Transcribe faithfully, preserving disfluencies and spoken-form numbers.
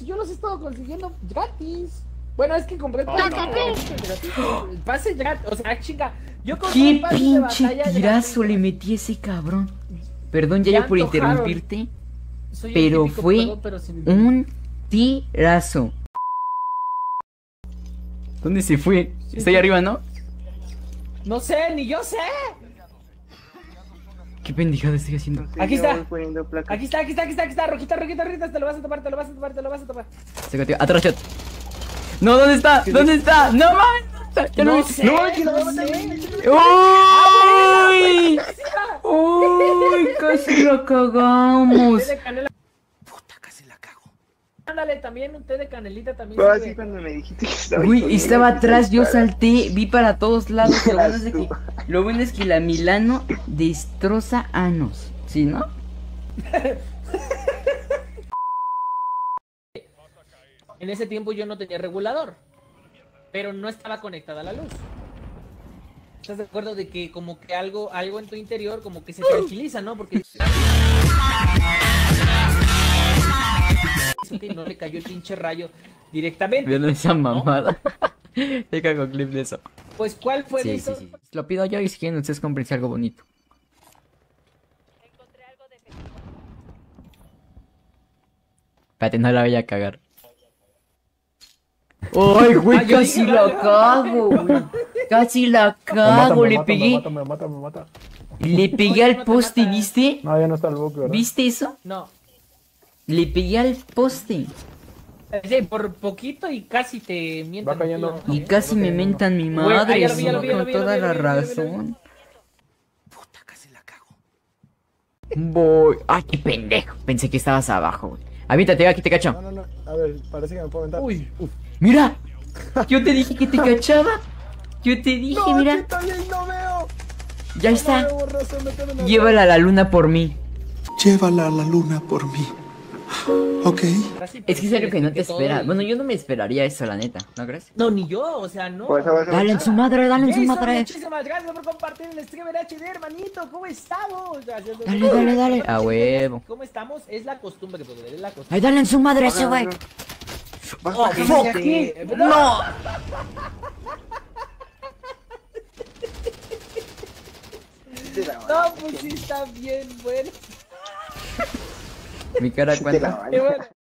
si yo los he estado consiguiendo gratis. Bueno, es que compré el pase gratis. El pase gratis, o sea, chinga. Yo compré ¿Qué el pase de pinche batalla tirazo gratis. le metí a ese cabrón? Perdón, ya Ya yo por antojaron. interrumpirte, Soy el pero típico fue jugador, pero sin- un tirazo. ¿Dónde se fue? Sí, Está ahí sí. arriba, ¿no? No sé, ni yo sé. ¿Qué pendejada estoy haciendo? Sí, Aquí yo está. voy poniendo placas. Aquí está, aquí está, aquí está, aquí está, rojita, rojita, rojita, te lo vas a tomar, te lo vas a tomar, te lo vas a tomar. Sácate, atrás, chat. No, ¿dónde está? ¿Dónde está? No mames. Ya No lo vi. sé, No, aquí lo no voy a matar. sé. ¡Uy! ¡Uy! Casi la cagamos. Té de canela. Puta, casi la cago. Ándale, también un té de canelita también Fue sirve. así cuando me dijiste que estaba Uy, disponible, estaba aquí atrás, yo dispara. salté, vi para todos lados. Lo bueno es de que, Tú. lo bueno es que la Milano destroza anos. ¿Sí, no? En ese tiempo yo no tenía regulador, pero no estaba conectada a la luz. ¿Estás de acuerdo de que como que algo, algo en tu interior como que se tranquiliza, ¿no? Porque no le cayó el pinche rayo directamente. Viendo esa mamada. Te cago clip de eso. Pues ¿cuál fue Sí, de sí, eso? sí. Lo pido yo y si quieren ustedes cómprense algo bonito. Espérate, no la voy a cagar. ¡Ay, güey! Ah, yo Casi dije, la dale, cago, güey. Casi la Me mata, cago, me le mata, pegué. me mata, me mata, me mata. Le pegué Oye, al no te poste, mata. ¿viste? No, ya no está el buque, ¿verdad? ¿Viste eso? No. Le pegué al poste. Sí, por poquito y casi te mientan. Va cayendo. el Y culo, casi me mentan mi madre, ahí ya lo vi, sí, ya lo vi, ya lo con vi, ya lo toda vi, ya la lo vi, ya lo vi, ya lo vi. razón. Puta, casi la cago. Voy. Ay, qué pendejo. Pensé que estabas abajo, güey. Avítate, aquí te cacho. No, no, no. A ver, parece que me puedo aventar. Uy, uf. Mira, yo te dije que te cachaba. Yo te dije, No, mira. aquí también no veo. Ya No está. veo, borroso, méteme en el- Llévala a la luna por mí. Llévala a la luna por mí. ¿Ok? Casi Es que es algo que no te todo espera. y- Bueno, yo no me esperaría eso, la neta. ¿No crees? No, ni yo, o sea, no. Pues, pues, Dale en su madre, dale en su Jason, madre. muchísimas gracias por compartir el stream en H D, hermanito. ¿Cómo estamos? Gracias, Dale, dale, dale. A huevo. ¿Cómo estamos? Es la costumbre que es la costumbre. Ay, dale en su madre ese, güey. Vas Oh, para que fuck. se aquí. No. Te la No, van. pues sí está bien, bueno. Mi cara Te la cuenta. van. Qué bueno.